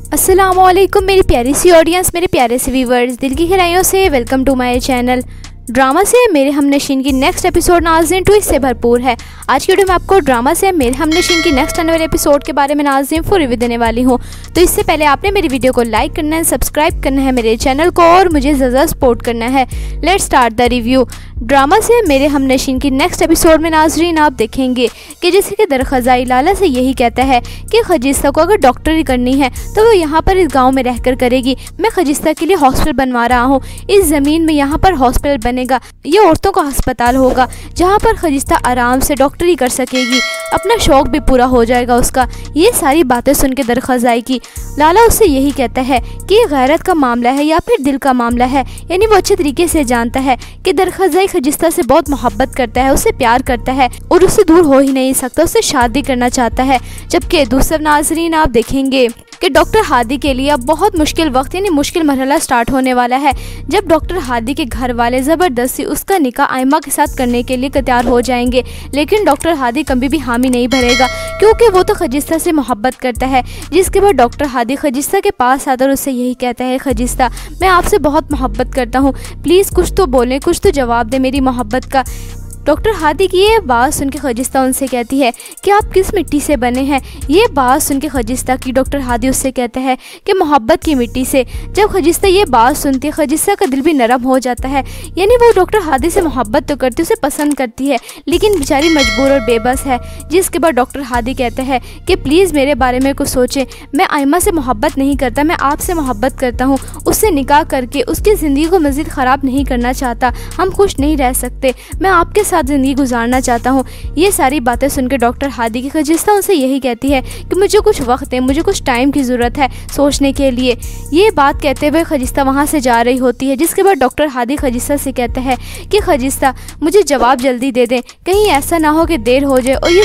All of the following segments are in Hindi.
अस्सलामुअलैकुम मेरी प्यारी सी ऑडियंस, मेरे प्यारे से व्यूवर्स, दिल की गहराइयों से welcome to my channel. Drama से मेरे हमनशीन की नेक्स्ट एपिसोड नाज़रीन ट्विस्ट से भरपूर है। आज की वीडियो में आपको ड्रामा से मेरे हमनशीन की नेक्स्ट आने वाले एपिसोड के बारे में नाज़रीन फुल रिव्यू देने वाली हूँ। तो इससे पहले आपने मेरी वीडियो को लाइक करना है, सब्सक्राइब करना है मेरे चैनल को और मुझे ज़्यादा सपोर्ट करना है। Let's start the review. Drama से मेरे हमनशीन की नेक्स्ट एपिसोड में नाज़रीन आप देखेंगे कि जैसे कि दरख़ज़ाई लाला से यही कहता है कि खजिस्ता को अगर डॉक्टरी करनी है तो वो यहाँ पर इस गांव में रहकर करेगी। मैं खजिस्ता के लिए हॉस्पिटल बनवा रहा हूँ, इस ज़मीन में यहाँ पर हॉस्पिटल बनेगा, ये औरतों का अस्पताल होगा जहाँ पर खजिस्ता आराम से डॉक्टरी कर सकेगी, अपना शौक़ भी पूरा हो जाएगा उसका। ये सारी बातें सुन के दरख़ज़ाई की लाला उससे यही कहता है कि ये गैरत का मामला है या फिर दिल का मामला है। यानी वो अच्छे तरीके से जानता है कि दरख़ज़ाई खजिस्ता से बहुत मोहब्बत करता है, उससे प्यार करता है और उससे दूर हो ही नहीं सकता, उससे शादी करना चाहता है। जबकि दूसरे नाज़रीन आप देखेंगे कि डॉक्टर हादी के लिए अब बहुत मुश्किल वक्त यानी मुश्किल मरहला स्टार्ट होने वाला है, जब डॉक्टर हादी के घर वाले ज़बरदस्ती उसका निकाह आयमा के साथ करने के लिए तैयार हो जाएंगे। लेकिन डॉक्टर हादी कभी भी हामी नहीं भरेगा क्योंकि वो तो खजिस्ता से मोहब्बत करता है। जिसके बाद डॉक्टर हादी खजिस्ता के पास आता और उससे यही कहता है, खजिस्ता मैं आपसे बहुत मोहब्बत करता हूँ, प्लीज़ कुछ तो बोलें, कुछ तो जवाब दे मेरी मोहब्बत का। डॉक्टर हादी की ये बात सुन के खजिस्ता उनसे कहती है कि आप किस मिट्टी से बने हैं। ये बात सुन के खजिस्ता की डॉक्टर हादी उससे कहता है कि मोहब्बत की मिट्टी से। जब खजिस्ता ये बात सुनती है खजिस्ता का दिल भी नरम हो जाता है। यानी वो डॉक्टर हादी से मोहब्बत तो करती, उसे पसंद करती है, लेकिन बेचारी मजबूर और बेबस है। जिसके बाद डॉक्टर हादी कहते हैं कि प्लीज़ मेरे बारे में कुछ सोचें, मैं आयमा से मोहब्बत नहीं करता, मैं आपसे मोहब्बत करता हूँ, उससे निकाह करके उसकी ज़िंदगी को मज़ीद ख़राब नहीं करना चाहता, हम खुश नहीं रह सकते, मैं आपके साथ ज़िंदगी गुजारना चाहता हूँ। ये सारी बातें सुनकर डॉक्टर हादी की खजिस्ता उनसे यही कहती है कि मुझे कुछ वक्त है, मुझे कुछ टाइम की ज़रूरत है सोचने के लिए। ये बात कहते हुए खजिस्ता वहाँ से जा रही होती है। जिसके बाद डॉक्टर हादी खजिस्ता से कहता है कि खजिस्ता मुझे जवाब जल्दी दे दें, कहीं ऐसा ना हो कि देर हो जाए और ये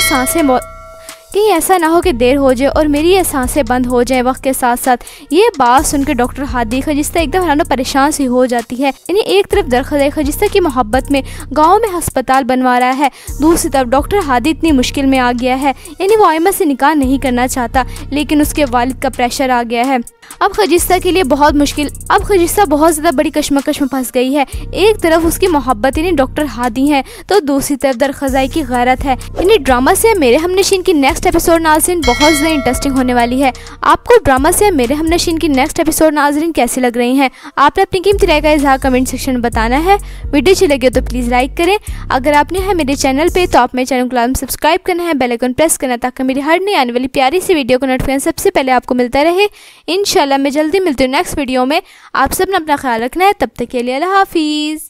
मेरी ये सांसें बंद हो जाए वक्त के साथ साथ। ये बात सुनकर डॉक्टर हादी खजिस्ता एकदम हैरान परेशान सी हो जाती है। यानी एक तरफ दरख़ज़ाई खजिस्ता की मोहब्बत में गांव में अस्पताल बनवा रहा है, दूसरी तरफ डॉक्टर हादी इतनी मुश्किल में आ गया है। यानी वो आयमा से निकाह नहीं करना चाहता, लेकिन उसके वालिद का प्रेशर आ गया है। अब खजिस्ता के लिए बहुत मुश्किल, अब खजिस्ता बहुत ज़्यादा बड़ी कश्मकश में फंस गई है। एक तरफ उसकी मोहब्बत यानी डॉक्टर हादी है, तो दूसरी तरफ दरख़ज़ाई की गैरत है। यानी ड्रामा से मेरे हमनशीन की नेक्स्ट एपिसोड नाज़रीन बहुत ज़्यादा इंटरेस्टिंग होने वाली है। आपको ड्रामा से मेरे हमनशीन की नेक्स्ट एपिसोड नाज़रीन कैसी लग रही हैं? आपने अपनी कीमती राय का इज़हार कमेंट सेक्शन में बताना है। वीडियो अच्छी लगे तो प्लीज़ लाइक करें। अगर आपने है मेरे चैनल पे तो आप मेरे चैनल को लाजमी सब्सक्राइब करना है, बेल आइकन प्रेस करना ताकि मेरी हर नई आने वाली प्यारी सी वीडियो को नोटिफिकेशन सबसे पहले आपको मिलता रहे। इंशाल्लाह मैं जल्दी मिलती हूँ नेक्स्ट वीडियो में। आप सब ने अपना ख्याल रखना है, तब तक के लिए अल्लाह हाफिज़।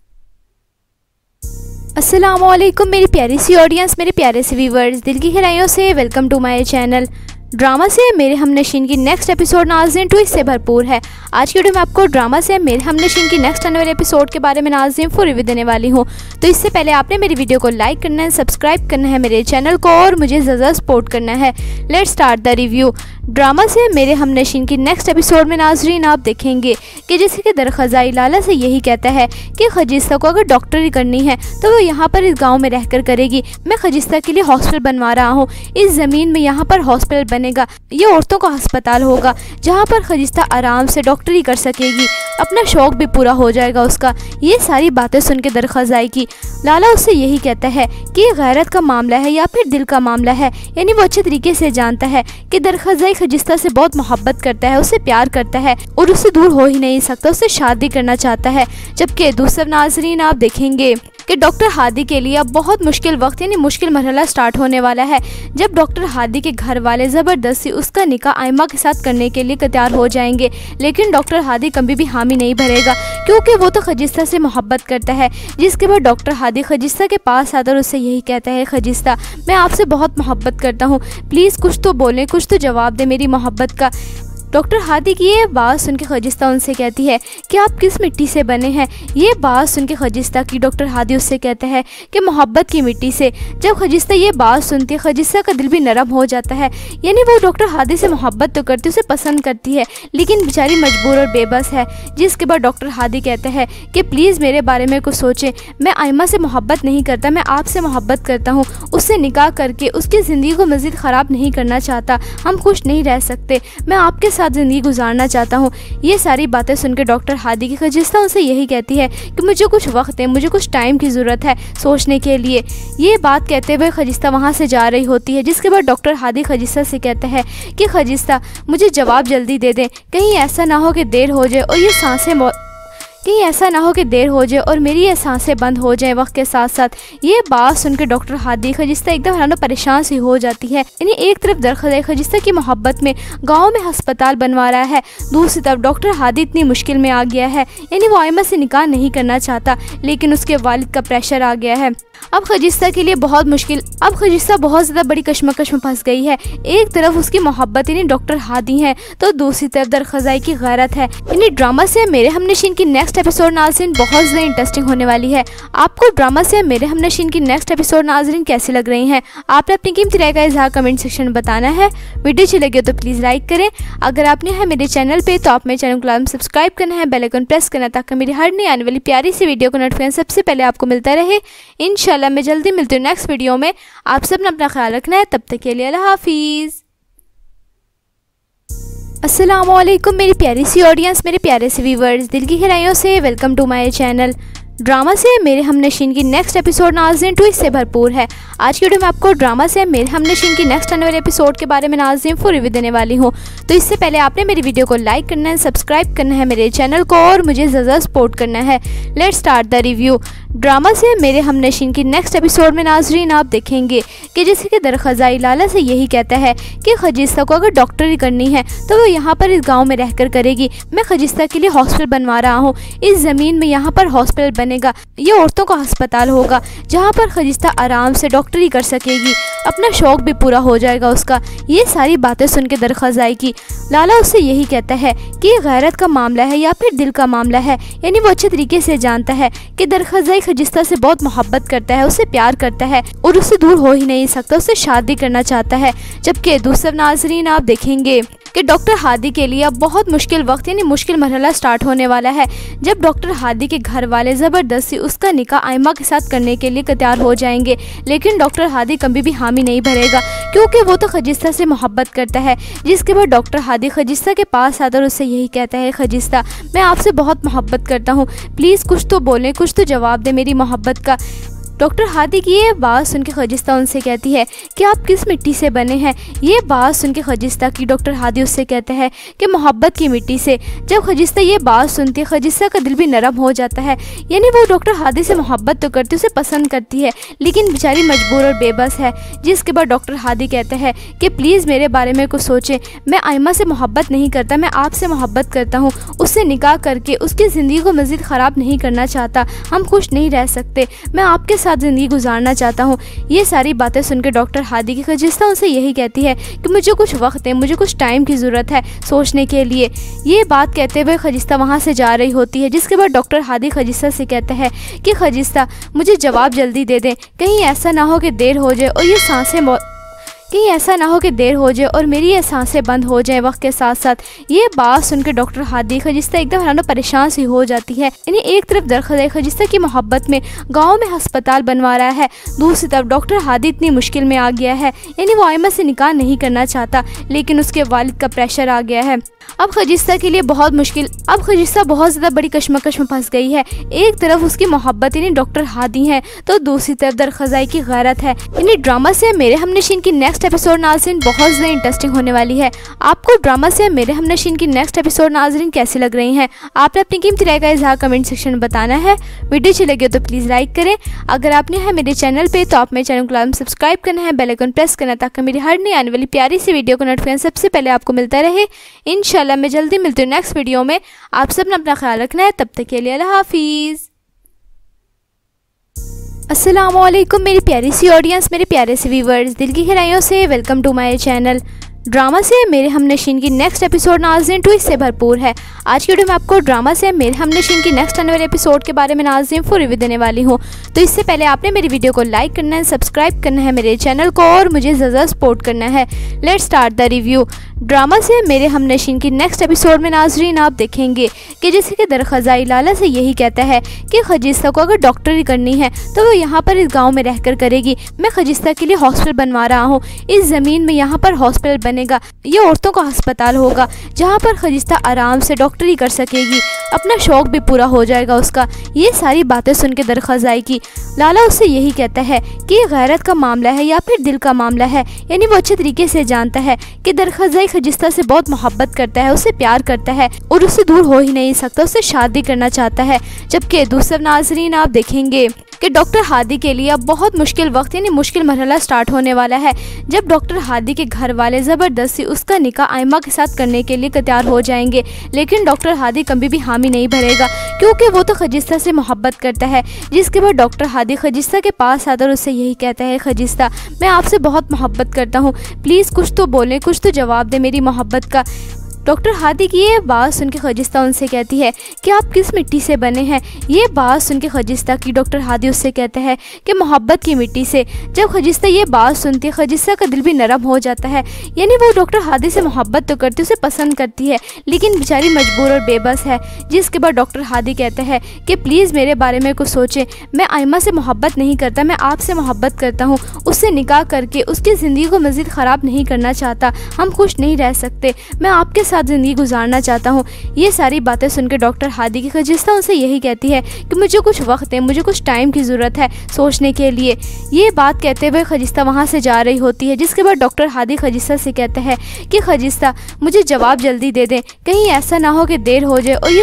अस्सलामुअलैकुम मेरी प्यारी सी ऑडियंस, मेरे प्यारे से व्यूवर्स, दिल की गहराइयों से welcome to my channel. Drama से मेरे हमनशीन की नेक्स्ट एपिसोड नाज़रीन ट्विस्ट से भरपूर है। आज की वीडियो में आपको ड्रामा से मेरे हमनशीन की नेक्स्ट आने वाले एपिसोड के बारे में नाज़रीन फुल रिव्यू देने वाली हूँ। तो इससे पहले आपने मेरी वीडियो को लाइक करना है, सब्सक्राइब करना है मेरे चैनल को और मुझे ज़्यादा सपोर्ट करना है। Let's start the review. Drama से मेरे हमनशीन की नेक्स्ट एपिसोड में नाज़रीन आप देखेंगे कि जैसे कि दरख़ज़ाई लाला से यही कहता है कि खजिस्ता को अगर डॉक्टरी करनी है तो वो यहाँ पर इस गांव में रहकर करेगी। मैं खजिस्ता के लिए हॉस्पिटल बनवा रहा हूँ, इस ज़मीन में यहाँ पर हॉस्पिटल बनेगा, ये औरतों का अस्पताल होगा जहाँ पर खजिस्ता आराम से डॉक्टरी कर सकेगी, अपना शौक़ भी पूरा हो जाएगा उसका। ये सारी बातें सुन के दरख़ज़ाई की लाला उससे यही कहता है कि ये गैरत का मामला है या फिर दिल का मामला है। यानी वो अच्छे तरीके से जानता है कि दरख़ज़ाई खजिस्ता से बहुत मोहब्बत करता है, उससे प्यार करता है और उससे दूर हो ही नहीं सकता, उससे शादी करना चाहता है। जबकि दूसरे नाज़रीन आप देखेंगे कि डॉक्टर हादी के लिए अब बहुत मुश्किल वक्त यानी मुश्किल मरहला स्टार्ट होने वाला है, जब डॉक्टर हादी के घर वाले ज़बरदस्ती उसका निकाह आयमा के साथ करने के लिए तैयार हो जाएंगे। लेकिन डॉक्टर हादी कभी भी हामी नहीं भरेगा क्योंकि वो तो खजिस्ता से मोहब्बत करता है। जिसके बाद डॉक्टर हादी खजिस्ता के पास आता और उससे यही कहता है, खजिस्ता मैं आपसे बहुत मोहब्बत करता हूँ, प्लीज़ कुछ तो बोलें, कुछ तो जवाब दे मेरी मोहब्बत का। डॉक्टर हादी की ये बात सुन के खजिस्ता उनसे कहती है कि आप किस मिट्टी से बने हैं। ये बात सुन के खजिस्ता की डॉक्टर हादी उससे कहता है कि मोहब्बत की मिट्टी से। जब खजिस्ता ये बात सुनती है खजिस्ता का दिल भी नरम हो जाता है। यानी वो डॉक्टर हादी से मोहब्बत तो करती, उसे पसंद करती है, लेकिन बेचारी मजबूर और बेबस है। जिसके बाद डॉक्टर हादी कहता है कि प्लीज़ मेरे बारे में कुछ सोचें, मैं आयमा से मोहब्बत नहीं करता, मैं आपसे मोहब्बत करता हूँ, उससे निकाह करके उसकी ज़िंदगी को मज़ीद ख़राब नहीं करना चाहता, हम खुश नहीं रह सकते, मैं आपके साथ ज़िंदगी गुजारना चाहता हूँ। ये सारी बातें सुनकर डॉक्टर हादी की खजिस्ता उनसे यही कहती है कि मुझे कुछ वक्त है, मुझे कुछ टाइम की ज़रूरत है सोचने के लिए। ये बात कहते हुए खजिस्ता वहाँ से जा रही होती है, जिसके बाद डॉक्टर हादी खजिस्ता से कहता है कि खजिस्ता मुझे जवाब जल्दी दे दें, कहीं ऐसा ना हो कि देर हो जाए और मेरी ये सांसें बंद हो जाएं वक्त के साथ साथ। ये बात सुनकर डॉक्टर हादी खजिस्ता एकदम हैरान परेशान सी हो जाती है। यानी एक तरफ दरख्वास्त खजिस्ता की मोहब्बत में गांव में अस्पताल बनवा रहा है, दूसरी तरफ डॉक्टर हादी इतनी मुश्किल में आ गया है। यानी वो आयमा से निकाह नहीं करना चाहता, लेकिन उसके वालिद का प्रेशर आ गया है। अब खजिस्ता के लिए बहुत ज़्यादा बड़ी कश्मकश में फंस गई है। एक तरफ उसकी मोहब्बत यानी डॉक्टर हादी है, तो दूसरी तरफ दरख्वास्त की गैरत है। यानी ड्रामा से मेरे हमनशीन की नेक्स्ट एपिसोड नाज़रीन बहुत ज़्यादा इंटरेस्टिंग होने वाली है। आपको ड्रामा से मेरे हमनशीन की नेक्स्ट एपिसोड नाज़रीन कैसी लग रही हैं? आपने अपनी कीमती राय का इज़हार कमेंट सेक्शन में बताना है। वीडियो अच्छी लगे तो प्लीज़ लाइक करें। अगर आपने है मेरे चैनल पे तो आप मेरे चैनल को सब्सक्राइब करना है, बेल आइकन प्रेस करना, ताकि मेरी हर नई आने वाली प्यारी सी वीडियो का नोटिफिकेशन सबसे पहले आपको मिलता रहे। इंशाल्लाह मैं जल्दी मिलती हूँ नेक्स्ट वीडियो में। आप सब ने अपना ख्याल रखना है। तब तक के लिए अल्लाह हाफिज़। अस्सलाम वालेकुम मेरी प्यारी सी ऑडियंस, मेरे प्यारे से व्यूवर्स, दिल की गहराइयों से welcome to my channel. Drama से मेरे हमनशीन की नेक्स्ट एपिसोड नाज़रीन ट्विस्ट से भरपूर है। आज की वीडियो में आपको ड्रामा से मेरे हमनशीन की नेक्स्ट आने वाले एपिसोड के बारे में नाज़रीन फुल रिव्यू देने वाली हूँ। तो इससे पहले आपने मेरी वीडियो को लाइक करना है, सब्सक्राइब करना है मेरे चैनल को और मुझे ज़्यादा सपोर्ट करना है। Let's start the review. Drama से मेरे हमनशीन की नेक्स्ट एपिसोड में नाज़रीन आप देखेंगे कि जैसे कि दरख्वास्त लाला से यही कहता है कि खजिस्ता को अगर डॉक्टरी करनी है तो वो यहाँ पर इस गांव में रहकर करेगी। मैं खजिस्ता के लिए हॉस्पिटल बनवा रहा हूँ, इस ज़मीन में यहाँ पर हॉस्पिटल बनेगा, ये औरतों का अस्पताल होगा जहाँ पर खजिस्ता आराम से डॉक्टरी कर सकेगी, अपना शौक़ भी पूरा हो जाएगा उसका। ये सारी बातें सुन के दरख्वास्त की लाला उससे यही कहता है कि ये गैरत का मामला है या फिर दिल का मामला है। यानी वो अच्छे तरीके से जानता है कि दरख्वास्त खजिस्ता से बहुत मोहब्बत करता है, उससे प्यार करता है और उससे दूर हो ही नहीं सकता, उससे शादी करना चाहता है। जबकि दूसरा नाज़रीन आप देखेंगे कि डॉक्टर हादी के लिए अब बहुत मुश्किल वक्त यानी मुश्किल मरहला स्टार्ट होने वाला है, जब डॉक्टर हादी के घर वाले ज़बरदस्ती उसका निकाह आयमा के साथ करने के लिए तैयार हो जाएंगे। लेकिन डॉक्टर हादी कभी भी हामी नहीं भरेगा, क्योंकि वो तो खजिस्ता से मोहब्बत करता है। जिसके बाद डॉक्टर हादी खजिस्ता के पास आता और उससे यही कहता है, खजिस्ता मैं आपसे बहुत मोहब्बत करता हूँ, प्लीज़ कुछ तो बोलें, कुछ तो जवाब दें मेरी मोहब्बत का। डॉक्टर हादी की ये बात सुन के खजिस्ता उनसे कहती है कि आप किस मिट्टी से बने हैं। ये बात सुन के खजिस्ता की डॉक्टर हादी उससे कहता है कि मोहब्बत की मिट्टी से। जब खजिस्ता ये बात सुनती है खजिस्ता का दिल भी नरम हो जाता है। यानी वो डॉक्टर हादी से मोहब्बत तो करती, उसे पसंद करती है, लेकिन बेचारी मजबूर और बेबस है। जिसके बाद डॉक्टर हादी कहता है कि प्लीज़ मेरे बारे में कुछ सोचें, मैं आयमा से मोहब्बत नहीं करता, मैं आपसे मोहब्बत करता हूँ, उससे निकाह करके उसकी ज़िंदगी को मज़ीद ख़राब नहीं करना चाहता, हम खुश नहीं रह सकते, मैं आपके साथ ज़िंदगी गुजारना चाहता हूँ। ये सारी बातें सुनकर डॉक्टर हादी की खजिस्ता उनसे यही कहती है कि मुझे कुछ वक्त है, मुझे कुछ टाइम की ज़रूरत है सोचने के लिए। ये बात कहते हुए खजिस्ता वहाँ से जा रही होती है, जिसके बाद डॉक्टर हादी खजिस्ता से कहता है कि खजिस्ता मुझे जवाब जल्दी दे दें, कहीं ऐसा ना हो कि देर हो जाए और मेरी ये सांसें बंद हो जाएं वक्त के साथ साथ। ये बात सुनकर डॉक्टर हादी खजिस्ता एकदम हैरान परेशान सी हो जाती है। यानी एक तरफ दरख्वास्त खजिस्ता की मोहब्बत में गांव में अस्पताल बनवा रहा है, दूसरी तरफ डॉक्टर हादी इतनी मुश्किल में आ गया है। यानी वो आयमा से निकाह नहीं करना चाहता, लेकिन उसके वालिद का प्रेशर आ गया है। अब खजिस्ता बहुत ज़्यादा बड़ी कश्मकश में फंस गई है। एक तरफ उसकी मोहब्बत यानी डॉक्टर हादी है, तो दूसरी तरफ दरख्वास्त की गैरत है। यानी ड्रामा से मेरे हमनशीन की नेक्स्ट एपिसोड नाज़रीन बहुत ज़्यादा इंटरेस्टिंग होने वाली है। आपको ड्रामा से मेरे हमनशीन की नेक्स्ट एपिसोड नाज़रीन कैसी लग रही हैं? आपने अपनी कीमती राय का इज़हार कमेंट सेक्शन में बताना है। वीडियो अच्छी लगे तो प्लीज़ लाइक करें। अगर आपने है मेरे चैनल पे तो आप मेरे चैनल को सब्सक्राइब करना है, बेल आइकन प्रेस करना, ताकि मेरी हर नई आने वाली प्यारी सी वीडियो का नोटिफिकेशन सबसे पहले आपको मिलता रहे। इंशाल्लाह मैं जल्दी मिलती हूँ नेक्स्ट वीडियो में। आप सब ने अपना ख्याल रखना है। तब तक के लिए अल्लाह हाफिज़। अस्सलाम वालेकुम मेरी प्यारी सी ऑडियंस, मेरे प्यारे से व्यूवर्स, दिल की गहराइयों से welcome to my channel. Drama से मेरे हमनशीन की नेक्स्ट एपिसोड नाज़रीन ट्विस्ट से भरपूर है। आज की वीडियो में आपको ड्रामा से मेरे हमनशीन की नेक्स्ट आने वाले एपिसोड के बारे में नाज़रीन फुल रिव्यू देने वाली हूँ। तो इससे पहले आपने मेरी वीडियो को लाइक करना है, सब्सक्राइब करना है मेरे चैनल को और मुझे ज़्यादा सपोर्ट करना है। Let's start the review. Drama से मेरे हमनशीन की नेक्स्ट एपिसोड में नाजरीन आप देखेंगे कि जैसे कि दरखज़ाई लाला से यही कहता है कि खजिस्ता को अगर डॉक्टरी करनी है तो वो यहाँ पर इस गांव में रहकर करेगी। मैं खजिस्ता के लिए हॉस्पिटल बनवा रहा हूँ, इस ज़मीन में यहाँ पर हॉस्पिटल बनेगा, ये औरतों का अस्पताल होगा जहाँ पर खजिस्ता आराम से डॉक्टरी कर सकेगी, अपना शौक़ भी पूरा हो जाएगा उसका। ये सारी बातें सुन के दरखज़ाई की लाला उससे यही कहता है कि ये गैरत का मामला है या फिर दिल का मामला है, यानी वो अच्छे तरीके से जानता है कि दरखज़ाई खजिस्ता से बहुत मोहब्बत करता है, उससे प्यार करता है और उससे दूर हो ही नहीं सकता, उससे शादी करना चाहता है। जबकि दूसरे नाज़रीन आप देखेंगे कि डॉक्टर हादी के लिए अब बहुत मुश्किल वक्त यानी मुश्किल मरहला स्टार्ट होने वाला है, जब डॉक्टर हादी के घर वाले ज़बरदस्ती उसका निकाह आयमा के साथ करने के लिए तैयार हो जाएंगे। लेकिन डॉक्टर हादी कभी भी हामी नहीं भरेगा क्योंकि वो तो खजिस्ता से मोहब्बत करता है। जिसके बाद डॉक्टर हादी खजिस्ता के पास आता और उससे यही कहता है, खजिस्ता मैं आपसे बहुत मोहब्बत करता हूँ, प्लीज़ कुछ तो बोलें, कुछ तो जवाब दे मेरी मोहब्बत का। डॉक्टर हादी की ये बात सुन के खजिस्ता उनसे कहती है कि आप किस मिट्टी से बने हैं। ये बात सुन के खजिस्ता की डॉक्टर हादी उससे कहता है कि मोहब्बत की मिट्टी से। जब खजिस्ता ये बात सुनती है खजिस्ता का दिल भी नरम हो जाता है, यानी वो डॉक्टर हादी से मोहब्बत तो करती है, उसे पसंद करती है, लेकिन बेचारी मजबूर और बेबस है। जिसके बाद डॉक्टर हादी कहता है कि प्लीज़ मेरे बारे में कुछ सोचें, मैं आयमा से मोहब्बत नहीं करता, मैं आपसे मोहब्बत करता हूँ, उससे निकाह करके उसकी ज़िंदगी को मज़ीद ख़राब नहीं करना चाहता, हम खुश नहीं रह सकते, मैं आपके साथ ज़िंदगी गुजारना चाहता हूँ। ये सारी बातें सुनकर डॉक्टर हादी की खजिस्ता उनसे यही कहती है कि मुझे कुछ वक्त है, मुझे कुछ टाइम की ज़रूरत है सोचने के लिए। ये बात कहते हुए खजिस्ता वहाँ से जा रही होती है। जिसके बाद डॉक्टर हादी खजिस्ता से कहता है कि खजिस्ता मुझे जवाब जल्दी दे दें, कहीं ऐसा ना हो कि देर हो जाए और ये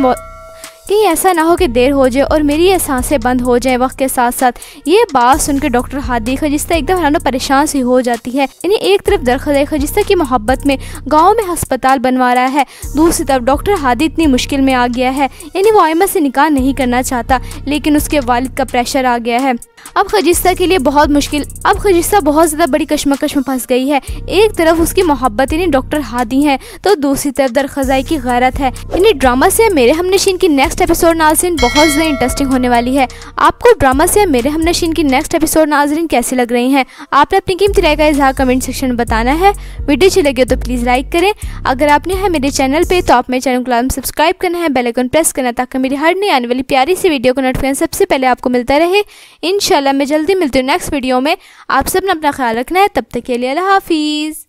मेरी ये सांसें बंद हो जाए वक्त के साथ साथ। ये बात सुनकर डॉक्टर हादी खजिस्ता एकदम हराना परेशान सी हो जाती है। यानी एक तरफ दरखज़ाई खजिस्ता की मोहब्बत में गांव में अस्पताल बनवा रहा है, दूसरी तरफ डॉक्टर हादी इतनी मुश्किल में आ गया है, यानी वो आयमा से निकाह नहीं करना चाहता, लेकिन उसके वालिद का प्रेशर आ गया है। अब खजिस्ता के लिए बहुत मुश्किल, अब खजिस्ता बहुत ज़्यादा बड़ी कश्मकश में फंस गई है। एक तरफ उसकी मोहब्बत यानी डॉक्टर हादी है, तो दूसरी तरफ दरखज़ाई की गैरत है। यानी ड्रामा से मेरे हमनशीन की नेक्स्ट एपिसोड नाज़रीन बहुत ज़्यादा इंटरेस्टिंग होने वाली है। आपको ड्रामा से मेरे हमनशीन की नेक्स्ट एपिसोड नाज़रीन कैसी लग रही हैं, आपने अपनी कीमती राय का इज़हार कमेंट सेक्शन में बताना है। वीडियो अच्छी लगे तो प्लीज़ लाइक करें, अगर आपने है मेरे चैनल पे तो आप मेरे चैनल को लाजमी सब्सक्राइब करना है, बेल आइकन प्रेस करना ताकि मेरी हर नई आने वाली प्यारी सी वीडियो को नोटिफिकेशन सबसे पहले आपको मिलता रहे। इंशाल्लाह मैं जल्दी मिलती हूँ नेक्स्ट वीडियो में। आप सब ने अपना ख्याल रखना है, तब तक के लिए अल्लाह हाफिज़।